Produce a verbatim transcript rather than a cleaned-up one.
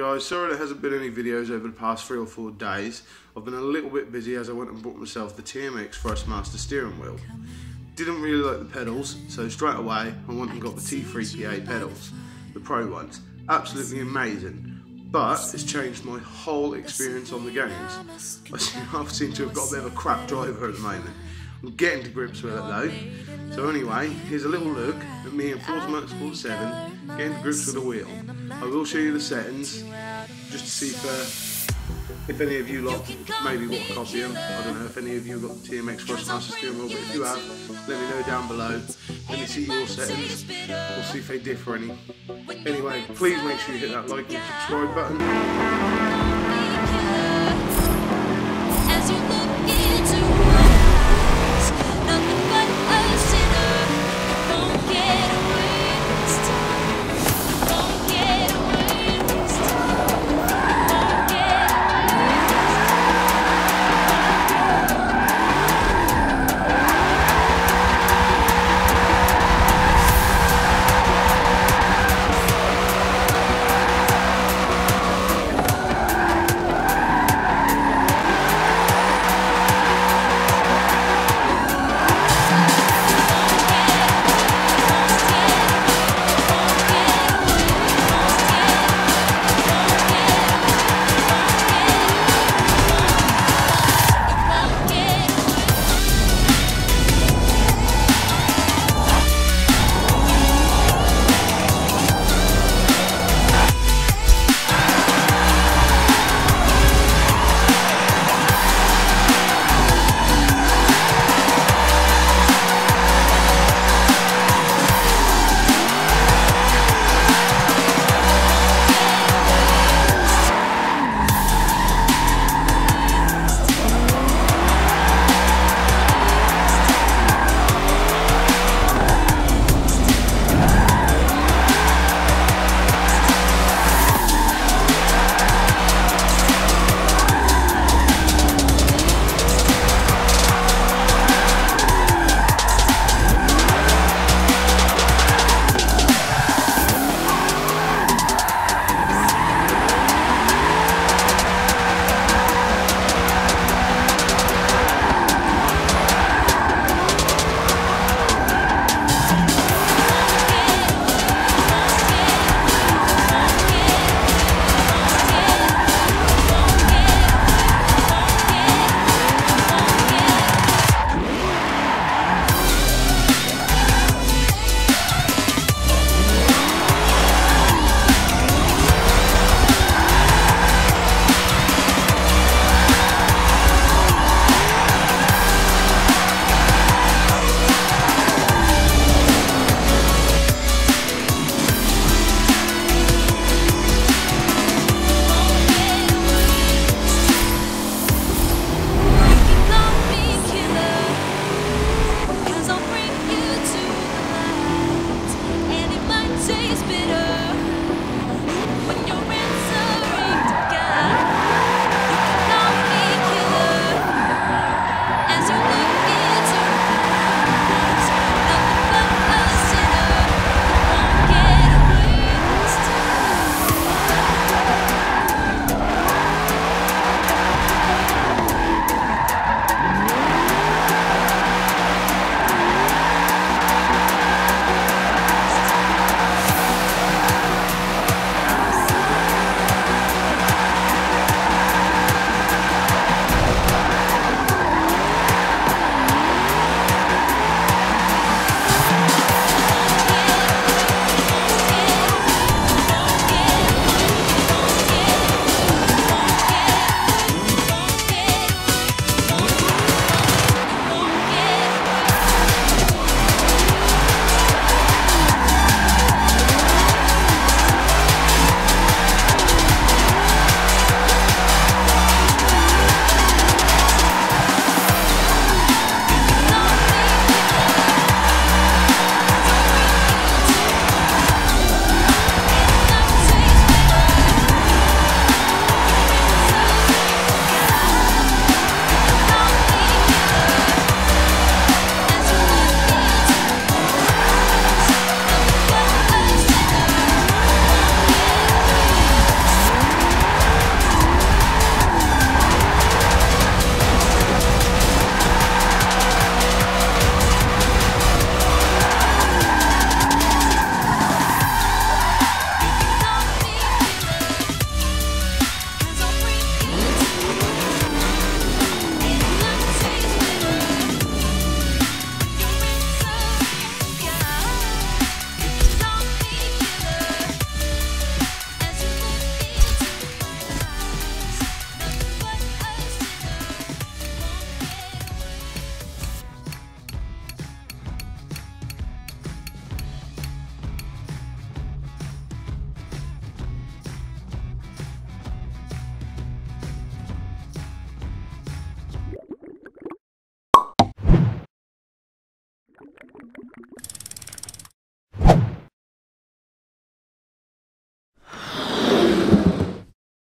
guys, sorry there hasn't been any videos over the past three or four days. I've been a little bit busy as I went and bought myself the T M X Thrustmaster steering wheel. Didn't really like the pedals, so straight away I went and got the T three P A pedals, the pro ones. Absolutely amazing, but it's changed my whole experience on the games. I seem to have got a bit of a crap driver at the moment. I'm getting to grips with it though. So anyway, here's a little look at me in Forza Motorsport seven getting to grips with the wheel. I will show you the settings just to see if, uh, if any of you lot maybe want to copy them. I don't know if any of you have got the T M X Thrustmaster steering wheel, but if you have, let me know down below. Let me see your settings. We'll see if they differ any. Anyway, please make sure you hit that like and subscribe button.